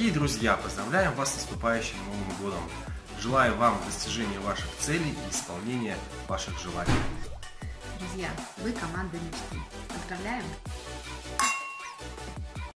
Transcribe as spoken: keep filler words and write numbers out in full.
Дорогие друзья, поздравляем вас с наступающим Новым годом! Желаю вам достижения ваших целей и исполнения ваших желаний. Друзья, вы команда мечты. Поздравляем!